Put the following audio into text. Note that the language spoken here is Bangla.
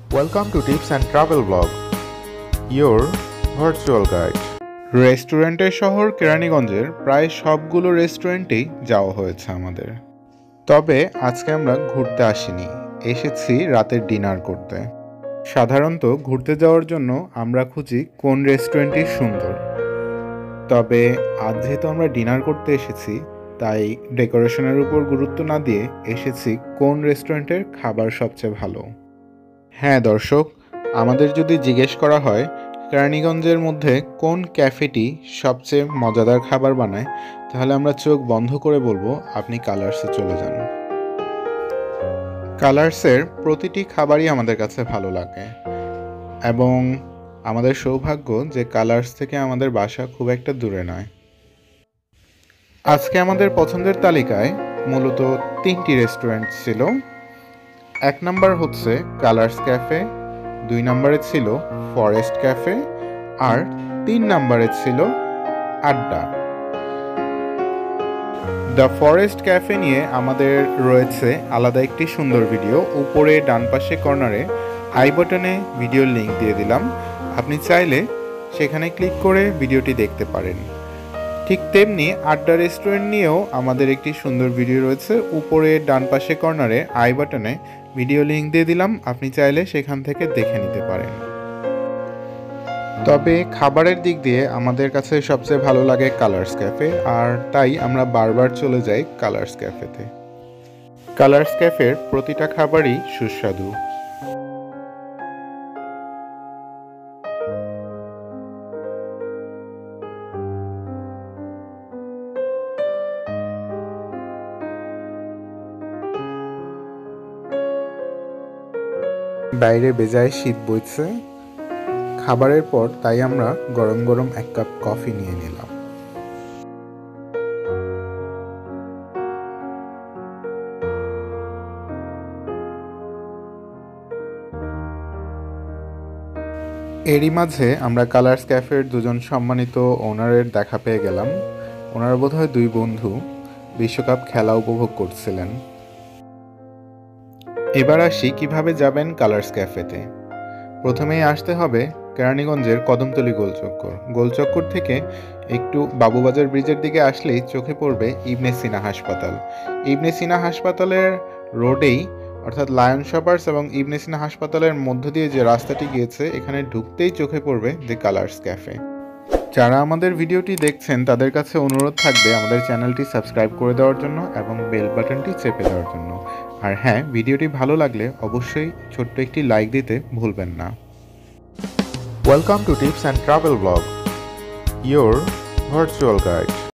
Welcome to Tips and Travel Vlog, your virtual guide. রেস্টুরেন্টের শহর কেরানীগঞ্জের প্রায় সবগুলো রেস্টুরেন্টেই যাওয়া হয়েছে আমাদের। তবে আজকে আমরা ঘুরতে আসিনি, এসেছি রাতের ডিনার করতে। সাধারণত ঘুরতে যাওয়ার জন্য আমরা খুঁজি কোন রেস্টুরেন্টটি সুন্দর। তবে আজ যেহেতু আমরা ডিনার করতে এসেছি, তাই ডেকোরেশনের উপর গুরুত্ব না দিয়ে এসেছি কোন রেস্টুরেন্টের খাবার সবচেয়ে ভালো। হ্যাঁ দর্শক, আমাদের যদি জিজ্ঞেস করা হয় কেরানীগঞ্জের মধ্যে কোন ক্যাফেটি সবচেয়ে মজাদার খাবার বানায়, তাহলে আমরা চোখ বন্ধ করে বলবো আপনি কালার্সে চলে যান। কালার্সের প্রতিটি খাবারই আমাদের কাছে ভালো লাগে এবং আমাদের সৌভাগ্য যে কালার্স থেকে আমাদের বাসা খুব একটা দূরে নয়। আজকে আমাদের পছন্দের তালিকায় মূলত 3টি রেস্টুরেন্ট ছিল। 1 নম্বর হচ্ছে কালার্স ক্যাফে, 2 নম্বরে ছিল ফরেস্ট ক্যাফে, আর 3 নম্বরে ছিল আড্ডা। দ্য ফরেস্ট ক্যাফে নিয়ে আমাদের রয়েছে আলাদা একটি সুন্দর ভিডিও। উপরে ডান পাশে কর্নারে আই বাটনে ভিডিওর লিঙ্ক দিয়ে দিলাম, আপনি চাইলে সেখানে ক্লিক করে ভিডিওটি দেখতে পারেন। ঠিক তেমনি আড্ডা রেস্টুরেন্ট নিয়েও আমাদের একটি সুন্দর ভিডিও রয়েছে। উপরে ডান পাশে কর্নারে আই বাটনে ভিডিও লিঙ্ক দিয়ে দিলাম, আপনি চাইলে সেখান থেকে দেখে নিতে পারেন। তবে খাবারের দিক দিয়ে আমাদের কাছে সবচেয়ে ভালো লাগে কালার্স ক্যাফে, আর তাই আমরা বারবার চলে যাই কালার্স ক্যাফেতে। কালার্স ক্যাফের প্রতিটা খাবারই সুস্বাদু। বাইরে বেজায় শীত বইছে, খাবারের পর তাই আমরা গরম গরম 1 কাপ কফি নিয়ে নিলাম। এরই মাঝে আমরা কালার্স ক্যাফের 2জন সম্মানিত ওনারের দেখা পেয়ে গেলাম। ওনারা বোধহয় 2 বন্ধু বিশ্বকাপ খেলা উপভোগ করছিলেন। এবার আসি কিভাবে যাবেন কালার্স ক্যাফেতে। প্রথমেই আসতে হবে কেরানীগঞ্জের কদমতলী গোলচক্কর। গোলচক্কর থেকে একটু বাবুবাজার ব্রিজের দিকে আসলেই চোখে পড়বে ইবনে সিনা হাসপাতাল। ইবনে সিনা হাসপাতালের রোডেই, অর্থাৎ লায়ন শপার্স এবং ইবনে সিনা হাসপাতালের মধ্য দিয়ে যে রাস্তাটি গিয়েছে, এখানে ঢুকতেই চোখে পড়বে দি কালার্স ক্যাফে। যারা আমাদের ভিডিওটি দেখছেন তাদের কাছে অনুরোধ থাকবে আমাদের চ্যানেলটি সাবস্ক্রাইব করে দেওয়ার জন্য এবং বেল বাটনটি চেপে দেওয়ার জন্য। আর হ্যাঁ, ভিডিওটি ভালো লাগলে অবশ্যই ছোট্ট একটি লাইক দিতে ভুলবেন না। Welcome to tips and travel blog, your virtual guide.